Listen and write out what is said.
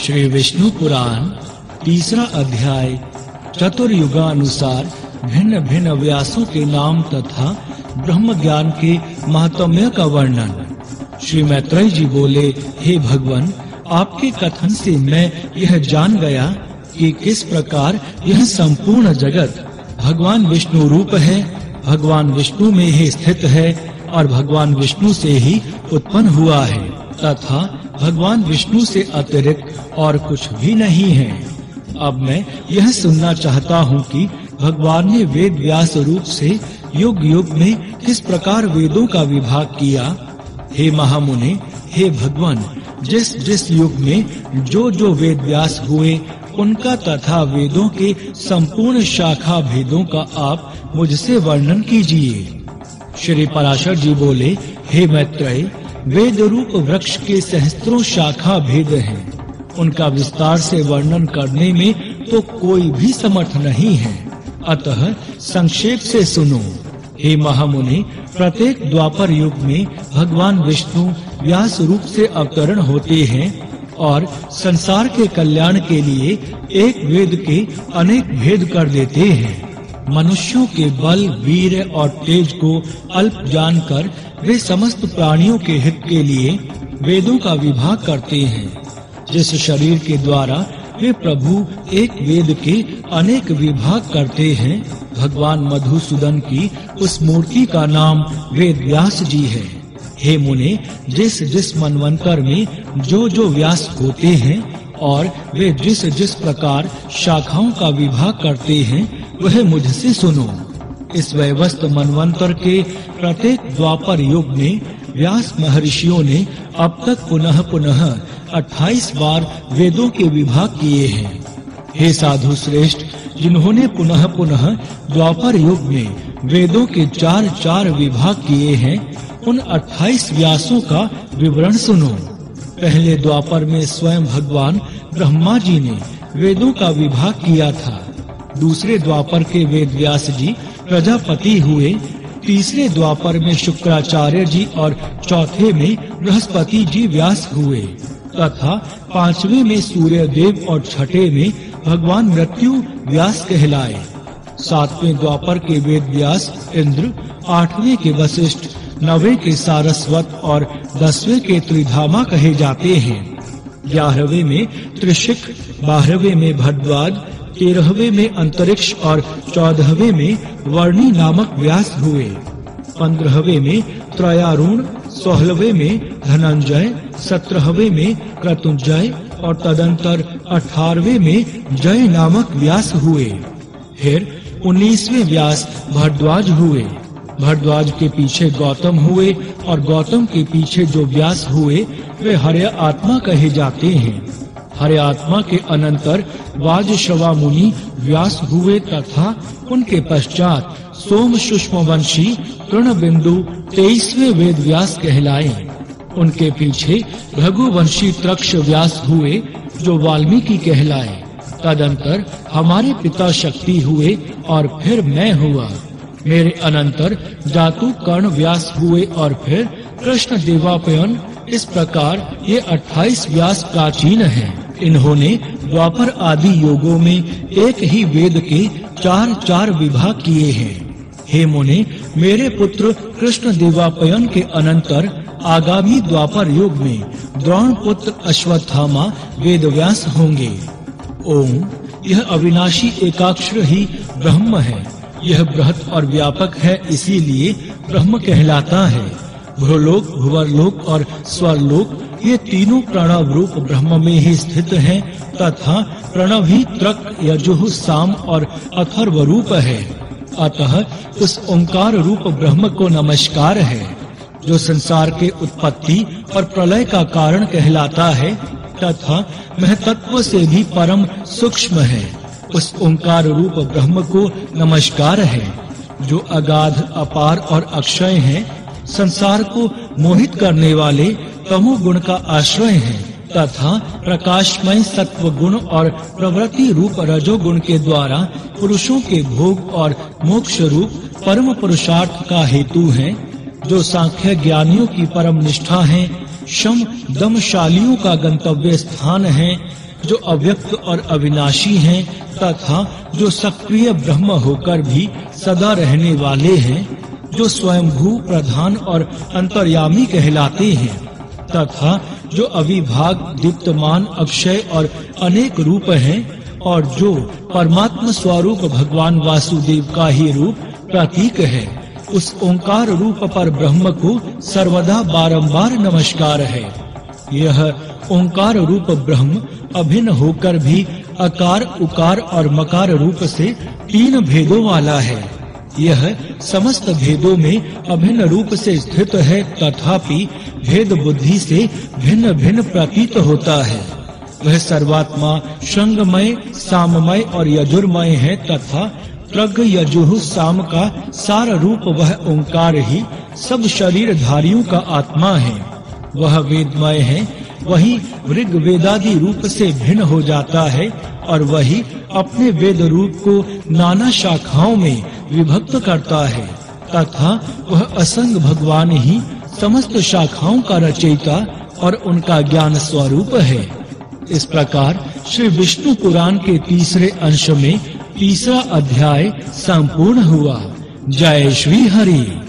श्री विष्णु पुराण तीसरा अध्याय चतुर्युगानुसार भिन्न भिन्न व्यासों के नाम तथा ब्रह्म ज्ञान के महात्म्य का वर्णन। श्री मैत्रेय जी बोले, हे भगवान, आपके कथन से मैं यह जान गया कि किस प्रकार यह संपूर्ण जगत भगवान विष्णु रूप है, भगवान विष्णु में ही स्थित है और भगवान विष्णु से ही उत्पन्न हुआ है तथा भगवान विष्णु से अतिरिक्त और कुछ भी नहीं है। अब मैं यह सुनना चाहता हूँ कि भगवान ने वेद व्यास रूप से युग युग में किस प्रकार वेदों का विभाग किया। हे महामुने, हे भगवान, जिस जिस युग में जो वेद व्यास हुए उनका तथा वेदों के संपूर्ण शाखा भेदों का आप मुझसे वर्णन कीजिए। श्री पराशर जी बोले, हे मैत्रेय, वेद रूप वृक्ष के सहस्त्रों शाखा भेद हैं। उनका विस्तार से वर्णन करने में तो कोई भी समर्थ नहीं है, अतः संक्षेप से सुनो। हे महामुनि, प्रत्येक द्वापर युग में भगवान विष्णु व्यास रूप से अवतरण होते हैं और संसार के कल्याण के लिए एक वेद के अनेक भेद कर देते हैं। मनुष्यों के बल, वीर और तेज को अल्प जानकर वे समस्त प्राणियों के हित के लिए वेदों का विभाग करते हैं। जिस शरीर के द्वारा वे प्रभु एक वेद के अनेक विभाग करते हैं, भगवान मधुसूदन की उस मूर्ति का नाम वेद व्यास जी है। हे मुने, जिस जिस मनवंतर में जो व्यास होते हैं और वे जिस जिस प्रकार शाखाओं का विभाग करते हैं, वह मुझसे सुनो। इस वैवस्त मनवंतर के प्रत्येक द्वापर युग में व्यास महर्षियों ने अब तक पुनः पुनः 28 बार वेदों के विभाग किए हैं। हे साधु श्रेष्ठ, जिन्होंने पुनः पुनः द्वापर युग में वेदों के 4 विभाग किए हैं, उन 28 व्यासों का विवरण सुनो। पहले द्वापर में स्वयं भगवान ब्रह्मा जी ने वेदों का विभाग किया था। दूसरे द्वापर के वेद व्यास जी प्रजापति हुए। तीसरे द्वापर में शुक्राचार्य जी और चौथे में बृहस्पति जी व्यास हुए तथा पांचवें में सूर्य देव और छठे में भगवान मृत्यु व्यास कहलाए। सातवें द्वापर के वेद व्यास इंद्र, आठवें के वशिष्ठ, नवें के सारस्वत और 10वें के त्रिधामा कहे जाते हैं। 11वें में त्रिशिक, 12वें में भरद्वाज, 13वें में अंतरिक्ष और 14वें में वर्णी नामक व्यास हुए। 15वें में त्रयारुण, 16वें में धनंजय, 17वें में क्रतुंजय और तदंतर 18वें में जय नामक व्यास हुए। फिर 19वें व्यास भरद्वाज हुए। भरद्वाज के पीछे गौतम हुए और गौतम के पीछे जो व्यास हुए वे हर्य आत्मा कहे जाते हैं। हर्य आत्मा के अनंतर वाजश्रवा मुनि व्यास हुए तथा उनके पश्चात सोम सुष्मवंशी तृणबिंदु 23वें वेद व्यास कहलाए। उनके पीछे भृगुवंशी त्रक्ष व्यास हुए जो वाल्मीकि कहलाए। तदंतर हमारे पिता शक्ति हुए और फिर मैं हुआ। मेरे अनंतर जातु कर्ण व्यास हुए और फिर कृष्ण देवापयन। इस प्रकार ये 28 व्यास प्राचीन हैं। इन्होंने द्वापर आदि योगों में एक ही वेद के 4 विभाग किए हैं। हे मुने, मेरे पुत्र कृष्ण देवापयन के अनंतर आगामी द्वापर युग में द्रोण पुत्र अश्वत्थामा वेद व्यास होंगे। ओम, यह अविनाशी एकाक्षर ही ब्रह्म है। यह बृहत और व्यापक है, इसीलिए ब्रह्म कहलाता है। भूलोक, भुवरलोक और स्वरलोक ये तीनों प्रणव रूप ब्रह्म में ही स्थित हैं तथा प्रणव ही त्रक, यजुः, साम और अथर्व रूप है। अतः उस ओंकार रूप ब्रह्म को नमस्कार है, जो संसार के उत्पत्ति और प्रलय का कारण कहलाता है तथा महतत्व से भी परम सूक्ष्म है। उस ओंकार रूप ब्रह्म को नमस्कार है, जो अगाध, अपार और अक्षय है। संसार को मोहित करने वाले तमोगुण का आश्रय है तथा प्रकाशमय सत्व गुण और प्रवृत्ति रूप रजोगुण के द्वारा पुरुषों के भोग और मोक्ष रूप परम पुरुषार्थ का हेतु है। जो सांख्य ज्ञानियों की परम निष्ठा है, शम दमशालियों का गंतव्य स्थान है, जो अव्यक्त और अविनाशी हैं तथा जो सक्रिय ब्रह्म होकर भी सदा रहने वाले हैं, जो स्वयंभू प्रधान और अंतर्यामी कहलाते हैं तथा जो अविभाग दीप्तमान अक्षय और अनेक रूप हैं और जो परमात्मा स्वरूप भगवान वासुदेव का ही रूप प्रतीक है, उस ओंकार रूप पर ब्रह्म को सर्वदा बारंबार नमस्कार है। यह ओंकार रूप ब्रह्म अभिन्न होकर भी अकार उकार और मकार रूप से 3 भेदों वाला है। यह समस्त भेदों में अभिन्न रूप से स्थित है, तथापि भेद बुद्धि से भिन्न भिन्न प्रतीत होता है। वह सर्वात्मा शंगमय, साममय और यजुर्मय है तथा प्रज्ञ यजुः साम का सार रूप वह ओंकार ही सब शरीरधारियों का आत्मा है। वह वेदमय है, वही ऋग वेदादि रूप से भिन्न हो जाता है और वही अपने वेद रूप को नाना शाखाओं में विभक्त करता है तथा वह असंग भगवान ही समस्त शाखाओं का रचयिता और उनका ज्ञान स्वरूप है। इस प्रकार श्री विष्णु पुराण के तीसरे अंश में तीसरा अध्याय संपूर्ण हुआ। जय श्री हरि।